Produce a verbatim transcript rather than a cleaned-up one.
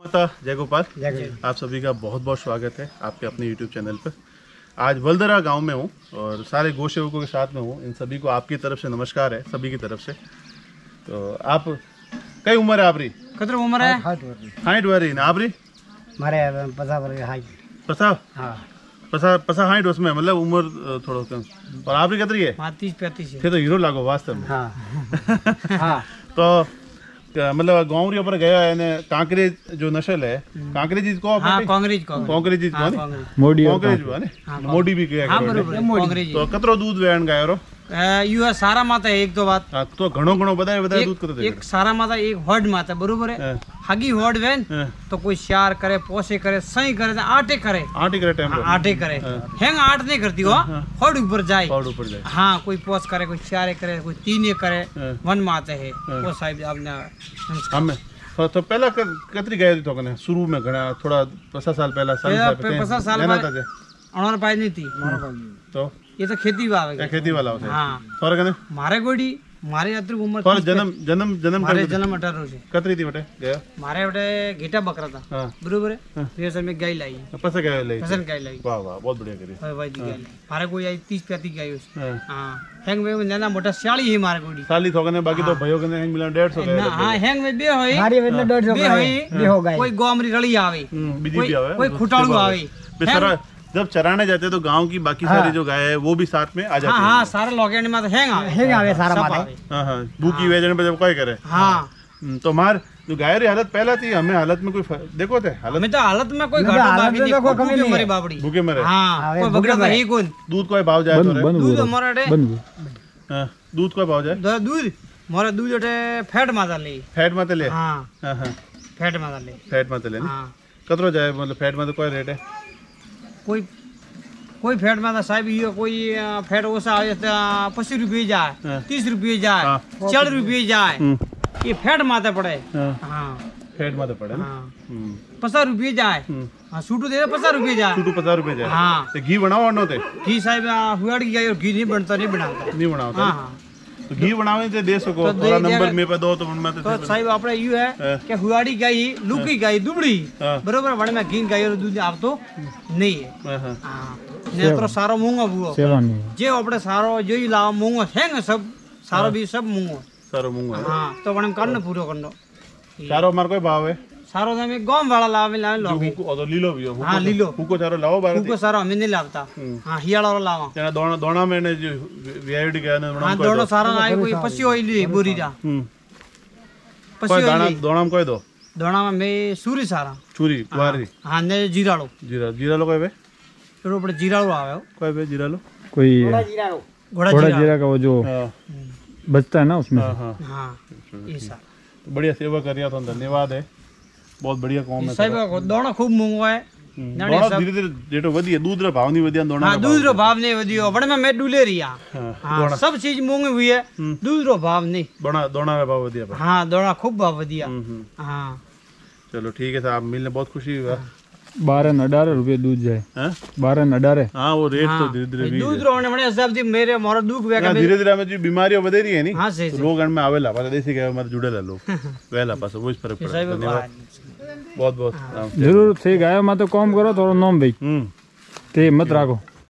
जय गोपाल, आप सभी का बहुत बहुत स्वागत है आपके अपने यूट्यूब चैनल पर। आज वलदरा गांव में हूं और सारे गौ सेवकों के साथ में हूं। इन सभी को आपकी तरफ से नमस्कार है, सभी की तरफ से। तो आप कई उम्र है आपरी? कितनी उम्र है? हाइट वारी ना आपरी? मारे पसा वर्ष हाइट पसा हां पसा पसा हाइट उसमें मतलब उम्र थोड़ा कम। और आपरी कितनी है? तीस पैंतीस है। थे तो हीरो लागो वास्तव में। हां हां तो मतलब गाँव ऊपर गया है ने कांकरेज जो नस्ल है, कांकरेज को हां कांकरेज को कांकरेज को हां ने मोडी कांकरेज ने मोडी भी गया हां बरोबर कांकरेज तो कतरो दूध वेण गायो रो यू है सारा माता एक तो बात हां तो घणो घणो बताए बताए दूध कतो एक सारा माता एक हॉड माता बरोबर है। हगी हॉड वेन तो कोई श्यार करे पोसे करे सही करे आटे करे आटे करे टाइम आटे करे हैंग आट नहीं करती हो हॉड ऊपर जाए हॉड ऊपर जाए हां कोई पोस करे कोई श्यारे करे कोई तीने करे वन माता है वो साहब आपने हम तो, तो पहला कतरी गए थी तो कने शुरू में घणा थोड़ा पचास साल पहला साल पचास साल पहले अनर पाई नहीं थी तो ये तो खेती वाला खेती वाला होता है। हाँ और कने मारे गोड़ी मारे अत्र उम्र और जन्म जन्म जन्म मारे जन्म अठारह से कतरी थी बटे गया मारे बटे घेटा बकरा था हां बरोबर है। फिर सर में गाय लाई पसा गाय लाई पसंद गाय लाई वाह वाह बहुत बढ़िया करी हां भाई जी गाय मारे कोई आई तीस पैंतीस गाय उस हां हैंग में नाना मोटा साली है मारे गोड़ी साली तो कने बाकी तो भयो कने हैंग मिला डेढ़ सौ गाय हां हैंग में बे होई मारी में डेढ़ सौ गाय बे हो गई कोई गोमरी रली आवे बीजी भी आवे कोई खुटाड़ू आवे बेचारा जब चराने जाते तो गांव की बाकी सारी जो गाय है वो भी साथ में आ जाती है। हां हां सारे लोगेंड में तो हैंग आवे हैंग आवे सारा माते हां हां भूखी वेजन पे जब कोई करे हां तो मार जो गाय री हालत पहला थी हमें हालत में कोई देखो थे हालत में तो हालत में कोई घाटा बाकी नहीं कोई कमी नहीं मरी बाबड़ी भूखे मरे हां कोई बगड़ा तो ही कोन दूध कोई भाव जाए तो दूध हमारे हां दूध कोई भाव जाए दूध मोरे दूध अटे फैट माता ले फैट माता ले हां हां हां फैट माता ले फैट माता ले हां कतरो जाए मतलब फैट माता कोई रेट है कोई कोई फैट में साहब ये कोई फैट ओसा पच्चीस रुपये जाए तीस रुपये जाए चालीस रुपये जाए ये फैट माते पड़े हाँ फैट माते पड़े पचास रुपये जाए हाँ सूटू दे पचास रुपये जाए सूटू पचास रुपये जाए हाँ तो घी बनाओ अनो ते घी साहब हुआड़ की गाय घी नहीं बनता नहीं बनाता नहीं बनाता हाँ तो घी बनावे से दे सको तो थोड़ा नंबर में पे दो तो उनमें तो साहब आपने यू है कि हुआड़ी गाय लुकी गाय दुबड़ी बरोबर बड़े में घी गाय दूध आप तो नहीं है हां ने तो सारो मूंगो बुओ जे आपने सारो जो ही लाव मूंगो है सब सारो भी सब मूंगो सारो मूंगो हां तो बने करने पूरा करनो सारो मार कोई भाव है सारो में गांव वाला लावे लावे लोगे ओ तो लीलो भी हो हां लीलो हुको सारो लाओ बार हुको सारो हमें नहीं लावता हां हियाला वाला लावा जना दोना दोना में ने जो वीआईडी गया ने हां दोनो सारा आए कोई पसी होई ली बोरी जा पसी होई दोना में कोई दो दोना में मैं सूरी सारा सूरी वारी हां ने जीरालो जीरा जीरालो कोई बे तो बड़े जीरालो आवे कोई बे जीरालो कोई घोड़ा जीरालो घोड़ा जीरा का वो जो बचता है ना उसमें हां हां ये सा बढ़िया सेवा करिया तो धन्यवाद है बहुत बढ़िया काम है साहब दोना खूब मूंगो है दोना धीरे धीरे जेटो वधी है दूध रो भाव नहीं वधिया दोना हां दूध रो भाव नहीं वधियो बड़े में मैं डुले रिया हां सब चीज मूंगी हुई है दूध रो भाव नहीं दोना दोना रो भाव वधिया हां दोना खूब भाव वधिया हां चलो ठीक है साहब मिलने बहुत खुशी हुआ बारह अठारह रुपये दूध जाए हैं बारह अठारह हां वो रेट तो धीरे धीरे दूध रोने बड़े सब जी मेरे मोरा दुख वेगा धीरे धीरे में जो बीमारियां वधे रही है नी हां सही लोग में आवेला पर देसी गाय मत जुड़ेला लोग वेला पास वो इस फर्क पड़े धन्यवाद बहुत बहुत जरूर से गाय में तो काम करो थोड़ा नाम भाई ते मत राखो